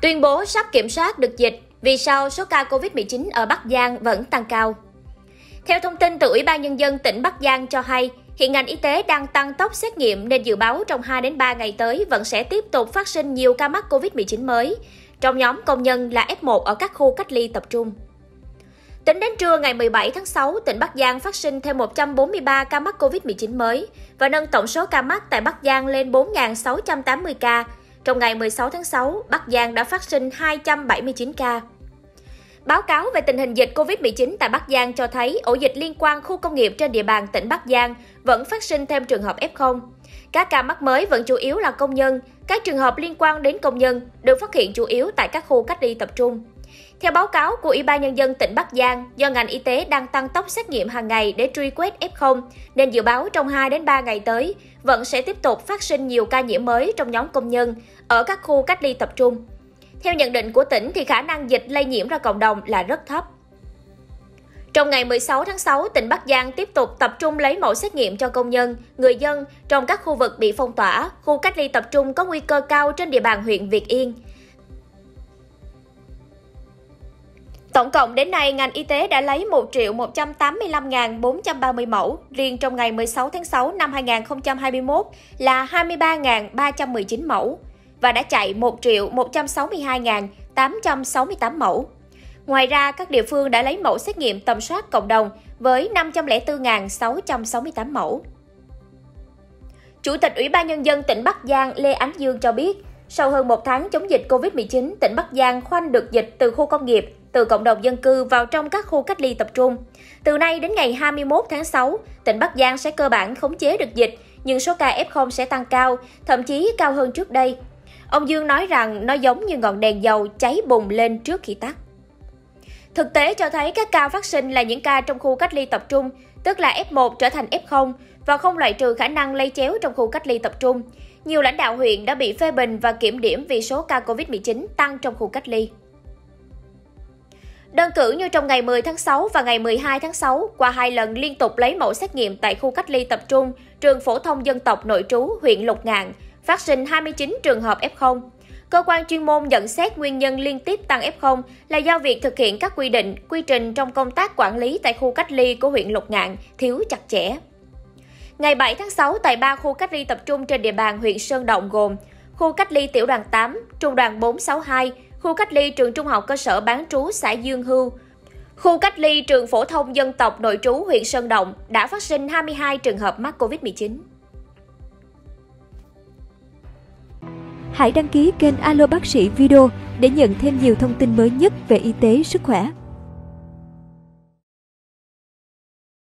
Tuyên bố sắp kiểm soát được dịch, vì sao số ca Covid-19 ở Bắc Giang vẫn tăng cao. Theo thông tin từ Ủy ban Nhân dân tỉnh Bắc Giang cho hay, hiện ngành y tế đang tăng tốc xét nghiệm nên dự báo trong 2 đến 3 ngày tới vẫn sẽ tiếp tục phát sinh nhiều ca mắc Covid-19 mới, trong nhóm công nhân là F1 ở các khu cách ly tập trung. Tính đến trưa ngày 17 tháng 6, tỉnh Bắc Giang phát sinh thêm 143 ca mắc Covid-19 mới và nâng tổng số ca mắc tại Bắc Giang lên 4.680 ca. Trong ngày 16 tháng 6, Bắc Giang đã phát sinh 279 ca. Báo cáo về tình hình dịch Covid-19 tại Bắc Giang cho thấy ổ dịch liên quan khu công nghiệp trên địa bàn tỉnh Bắc Giang vẫn phát sinh thêm trường hợp F0. Các ca mắc mới vẫn chủ yếu là công nhân. Các trường hợp liên quan đến công nhân được phát hiện chủ yếu tại các khu cách ly tập trung. Theo báo cáo của Ủy ban Nhân dân tỉnh Bắc Giang, do ngành y tế đang tăng tốc xét nghiệm hàng ngày để truy quét F0, nên dự báo trong 2 đến 3 ngày tới vẫn sẽ tiếp tục phát sinh nhiều ca nhiễm mới trong nhóm công nhân ở các khu cách ly tập trung. Theo nhận định của tỉnh thì khả năng dịch lây nhiễm ra cộng đồng là rất thấp. Trong ngày 16 tháng 6, tỉnh Bắc Giang tiếp tục tập trung lấy mẫu xét nghiệm cho công nhân, người dân trong các khu vực bị phong tỏa, khu cách ly tập trung có nguy cơ cao trên địa bàn huyện Việt Yên. Tổng cộng đến nay, ngành y tế đã lấy 1.185.430 mẫu, riêng trong ngày 16 tháng 6 năm 2021 là 23.319 mẫu và đã chạy 1.162.868 mẫu. Ngoài ra, các địa phương đã lấy mẫu xét nghiệm tầm soát cộng đồng với 504.668 mẫu. Chủ tịch Ủy ban Nhân dân tỉnh Bắc Giang Lê Ánh Dương cho biết, sau hơn 1 tháng chống dịch Covid-19, tỉnh Bắc Giang khoanh được dịch từ khu công nghiệp, từ cộng đồng dân cư vào trong các khu cách ly tập trung. Từ nay đến ngày 21 tháng 6, tỉnh Bắc Giang sẽ cơ bản khống chế được dịch, nhưng số ca F0 sẽ tăng cao, thậm chí cao hơn trước đây. Ông Dương nói rằng nó giống như ngọn đèn dầu cháy bùng lên trước khi tắt. Thực tế cho thấy các ca phát sinh là những ca trong khu cách ly tập trung, tức là F1 trở thành F0 và không loại trừ khả năng lây chéo trong khu cách ly tập trung. Nhiều lãnh đạo huyện đã bị phê bình và kiểm điểm vì số ca Covid-19 tăng trong khu cách ly. Đơn cử như trong ngày 10 tháng 6 và ngày 12 tháng 6, qua 2 lần liên tục lấy mẫu xét nghiệm tại khu cách ly tập trung, trường phổ thông dân tộc nội trú huyện Lục Ngạn, phát sinh 29 trường hợp F0. Cơ quan chuyên môn nhận xét nguyên nhân liên tiếp tăng F0 là do việc thực hiện các quy định, quy trình trong công tác quản lý tại khu cách ly của huyện Lục Ngạn thiếu chặt chẽ. Ngày 7 tháng 6, tại 3 khu cách ly tập trung trên địa bàn huyện Sơn Động gồm khu cách ly tiểu đoàn 8, trung đoàn 462, khu cách ly trường trung học cơ sở bán trú xã Dương Hưu, khu cách ly trường phổ thông dân tộc nội trú huyện Sơn Động đã phát sinh 22 trường hợp mắc Covid-19. Hãy đăng ký kênh Alo Bác sĩ Video để nhận thêm nhiều thông tin mới nhất về y tế, sức khỏe.